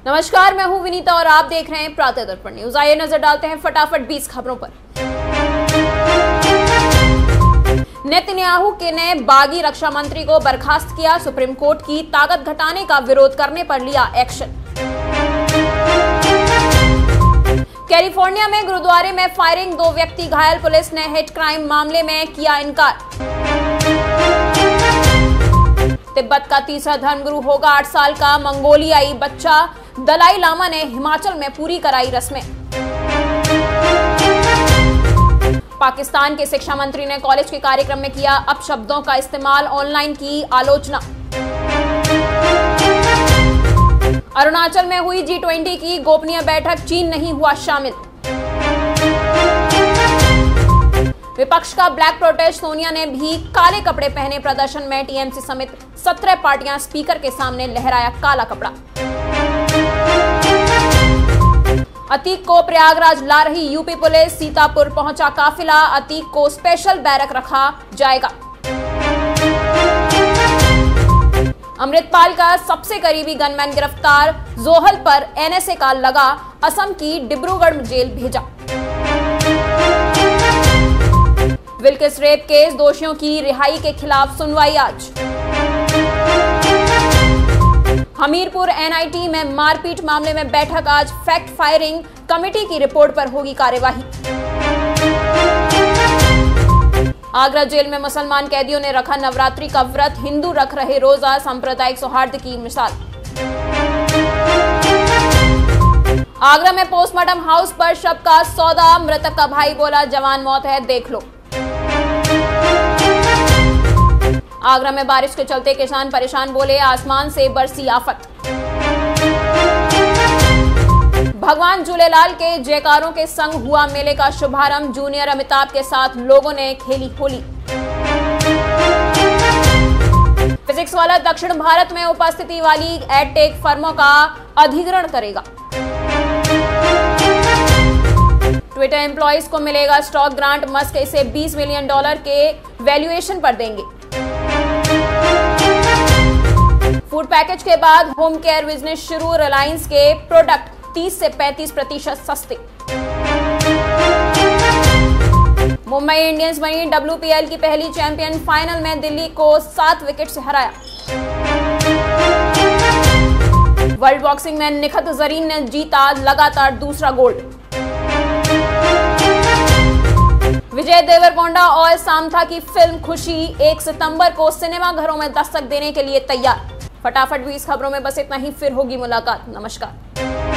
नमस्कार, मैं हूं विनीता और आप देख रहे हैं प्रातः दर्पण न्यूज। आइए नजर डालते हैं फटाफट 20 खबरों पर। नेतन्याहू ने बागी रक्षा मंत्री को बर्खास्त किया। सुप्रीम कोर्ट की ताकत घटाने का विरोध करने पर लिया एक्शन। कैलिफोर्निया में गुरुद्वारे में फायरिंग, 2 व्यक्ति घायल, पुलिस ने हेट क्राइम मामले में किया इनकार। तिब्बत का तीसरा धर्मगुरु होगा 8 साल का मंगोलियाई बच्चा। दलाई लामा ने हिमाचल में पूरी कराई रस्में। पाकिस्तान के शिक्षा मंत्री ने कॉलेज के कार्यक्रम में किया अपशब्दों का इस्तेमाल, ऑनलाइन की आलोचना। अरुणाचल में हुई G20 की गोपनीय बैठक, चीन नहीं हुआ शामिल। विपक्ष का ब्लैक प्रोटेस्ट, सोनिया ने भी काले कपड़े पहने प्रदर्शन में। टीएमसी समेत 17 पार्टियां स्पीकर के सामने लहराया काला कपड़ा। अतीक को प्रयागराज ला रही यूपी पुलिस, सीतापुर पहुंचा काफिला। अतीक को स्पेशल बैरक रखा जाएगा। अमृतपाल का सबसे करीबी गनमैन गिरफ्तार, जोहल पर एनएसए का लगा, असम की डिब्रूगढ़ जेल भेजा। विल्किस रेप केस, दोषियों की रिहाई के खिलाफ सुनवाई आज। हमीरपुर एनआईटी में मारपीट मामले में बैठक आज, फैक्ट फायरिंग कमेटी की रिपोर्ट पर होगी कार्यवाही। आगरा जेल में मुसलमान कैदियों ने रखा नवरात्रि का व्रत, हिंदू रख रहे रोजा, सांप्रदायिक सौहार्द की मिसाल। आगरा में पोस्टमार्टम हाउस पर शव का सौदा, मृतक का भाई बोला जवान मौत है देख लो। आगरा में बारिश के चलते किसान परेशान, बोले आसमान से बरसी आफत। भगवान झूलेलाल के जयकारों के संग हुआ मेले का शुभारंभ, जूनियर अमिताभ के साथ लोगों ने खेली होली। फिजिक्स वाला दक्षिण भारत में उपस्थिति वाली एडटेक फर्मों का अधिग्रहण करेगा। ट्विटर एम्प्लॉइज को मिलेगा स्टॉक ग्रांट, मस्क इसे $20 मिलियन के वैल्यूएशन पर देंगे। फूड पैकेज के बाद होम केयर बिजनेस शुरू, रिलायंस के प्रोडक्ट 30 से 35% सस्ते। मुंबई इंडियंस बनी WPL की पहली चैंपियन, फाइनल में दिल्ली को 7 विकेट से हराया। वर्ल्ड बॉक्सिंग में निखत जरीन ने जीता लगातार दूसरा गोल्ड। विजय देवरकोंडा और सामथा की फिल्म खुशी 1 सितंबर को सिनेमाघरों में दस्तक देने के लिए तैयार। फटाफट 20 खबरों में बस इतना ही, फिर होगी मुलाकात। नमस्कार।